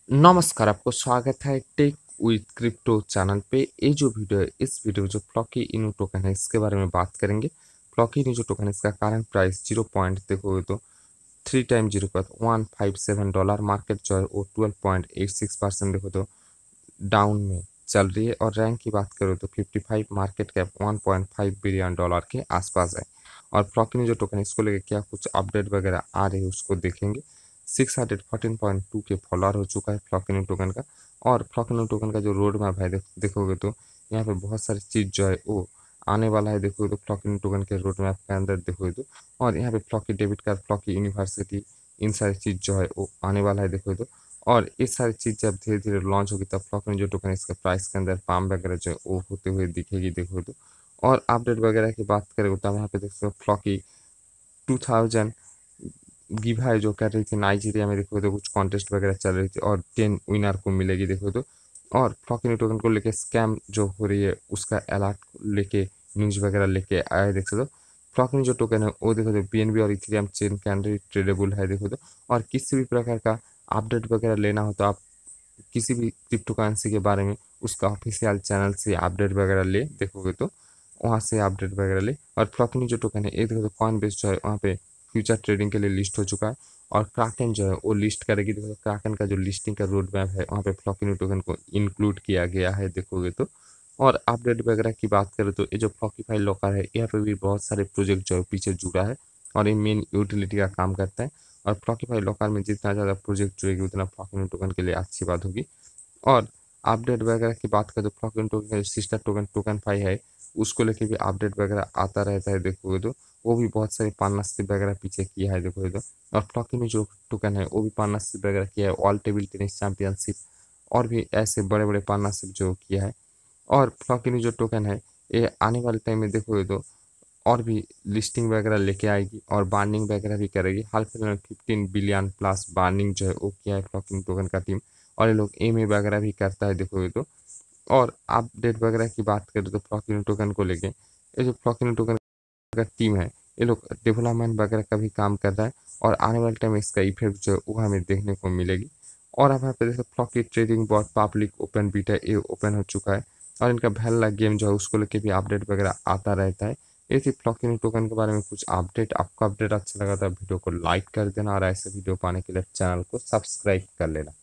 नमस्कार, आपको स्वागत है टेक विद क्रिप्टो चैनल पे। ये जो वीडियो है, इस वीडियो में जो फ्लॉकी इनू टोकन है, इसके बारे में बात करेंगे। फ्लॉकी इनू जो टोकन है, इसका करंट प्राइस 0 पॉइंट देखोगे तो 3 टाइम 0 का $157, मार्केट जो है वो 12.86% देखो तो डाउन में चल रही है। और रैंक की बात करो तो 55, मार्केट कैप $1.5 बिलियन के आसपास है। और फ्लॉकी जो टोकन है, इसको लेकर क्या कुछ अपडेट वगैरह आ रही है उसको देखेंगे। 614.2 के फॉलोअर हो चुका है फ्लॉकिनी टोकन का। और फ्लॉकिनी टोकन का जो रोड मैप है देखोगे तो यहाँ पे बहुत सारी चीज़ जो है वो आने वाला है। देखोगे तो फ्लॉकिनी टोकन के रोड मैप के अंदर देखोगे तो, और यहाँ पे Floki debit card, Floki university, इन सारी चीज़ जो है वो आने वाला है देखोगे तो। और ये सारी चीज़ जब धीरे धीरे लॉन्च होगी तब फ्लॉकिनी जो टोकन है, इसका प्राइस के अंदर पाम वगैरह जो है वो होते हुए दिखेगी देखोगे तो। और अपडेट वगैरह की बात करें तो यहाँ पे देख सकते हो फ्लॉकी 2000 गिव है जो कर रही थी नाइजीरिया में। देखो तो कुछ कॉन्टेस्ट वगैरह चल रही थी और 10 विनर को मिलेगी देखो तो। और फ्लॉकिनी टोकन को लेके स्कैम जो हो रही है उसका अलर्ट लेके न्यूज़ वगैरह लेके आया देख सकते हो। फ्लॉकिनी जो टोकन है वो देखो तो बीएनबी और इथेरियम चेन के अंदर ट्रेडेबल है देखो तो। और किसी भी प्रकार का अपडेट वगैरह लेना हो तो आप किसी भी क्रिप्टो करेंसी के बारे में उसका ऑफिशियल चैनल से अपडेट वगैरह ले देखोगे तो वहाँ से अपडेट वगैरह ले। और फ्लॉकिनी जो टोकन है ये देखो तो कॉइन बेस जो है वहाँ पे फ्यूचर ट्रेडिंग के लिए लिस्ट हो चुका है। और क्राकन जो है वो लिस्ट करेगी। देखो क्राकन का जो लिस्टिंग का रोड मैप है वहाँ पे फ्लॉकिनी टोकन को इंक्लूड किया गया है देखोगे तो। और अपडेट वगैरह की बात करें तो ये जो फ्लॉकीफाई लॉकर है यहाँ पे भी बहुत सारे प्रोजेक्ट जो है पीछे जुड़ा है और ये मेन यूटिलिटी का काम करता है। और फ्लॉकीफाई लॉकर में जितना ज़्यादा प्रोजेक्ट जुड़ेगी उतना फ्लॉकिनी टोकन के लिए अच्छी बात होगी। और अपडेट वगैरह की बात करें तो फ्लॉकिन टोकन का सिस्टर टोकन टोकन फाई है उसको लेके भी अपडेट वगैरह आता रहता है देखोगे तो। वो भी बहुत सारे पार्टनरशिप वगैरह पीछे किया है देखोगे तो। और फ्लॉकिन में जो टोकन है वो भी पार्टनरशिप वगैरह किया है, ऑल टेबल टेनिस चैंपियनशिप और भी ऐसे बड़े बड़े पार्टनरशिप जो किया है। और फ्लॉकिन जो टोकन है ये आने वाले टाइम में देखोगे तो और भी लिस्टिंग वगैरह लेके आएगी और बार्निंग वगैरह भी करेगी। हाल फिलहाल में 15 बिलियन प्लस बार्निंग जो है वो किया है फ्लॉकिंग टोकन का टीम। और ये लोग एम ए वगैरह भी करता है देखोगे तो। और अपडेट वगैरह की बात करें तो फ्लॉकिंग टोकन को लेके ये जो फ्लॉकिंग टोकन का टीम है ये लोग डेवलपमेंट वगैरह का भी काम कर रहा है। और आने वाले टाइम में इसका इफेक्ट जो है वो हमें देखने को मिलेगी। और अब यहाँ पे देखो Floki trading bot public open beta ये ओपन हो चुका है। और इनका भैला गेम जो है उसको लेके भी अपडेट वगैरह आता रहता है। ये थी फ्लॉकिनी टोकन के बारे में कुछ अपडेट। आपको अपडेट अच्छा लगा था वीडियो को लाइक कर देना और ऐसे वीडियो पाने के लिए चैनल को सब्सक्राइब कर लेना।